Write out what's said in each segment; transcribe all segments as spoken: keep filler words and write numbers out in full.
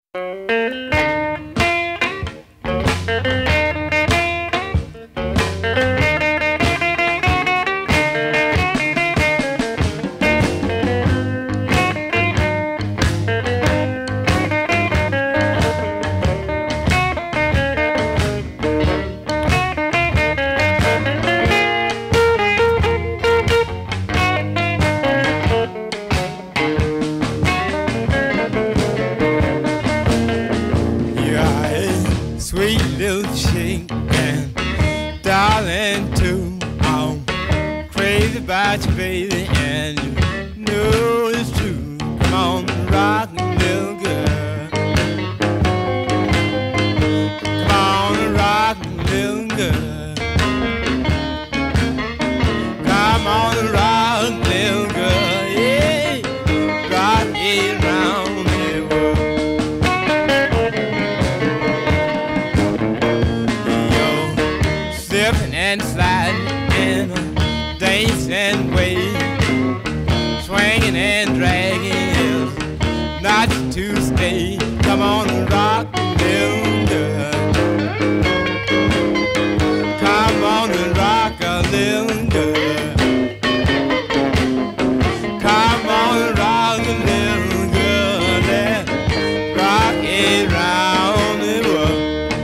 Sweet little chick and darling too. I'm crazy about you, baby, and you know it's true. Come on, rock me, little girl. Come on, rock me, little girl. Come on, rock me, little girl. Yeah, rock it round the world. Slipping and sliding in a dancing way, swinging and dragging is not to stay. Come on, rock, little girl. Come on and rock a little girl. Come on and rock a little girl. Let's rock it round the world.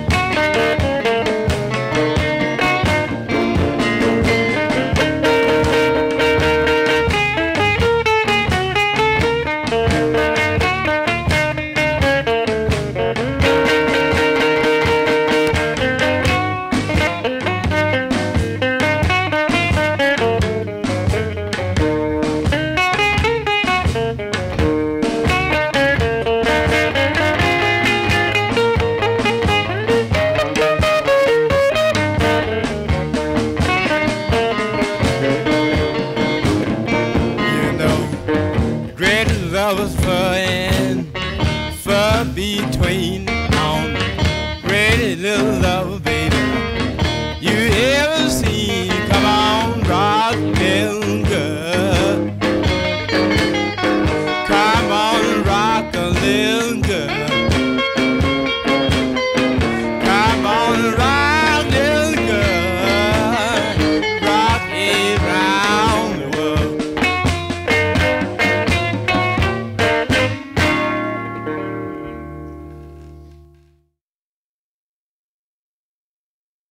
Lovers fur and fur between on pretty little love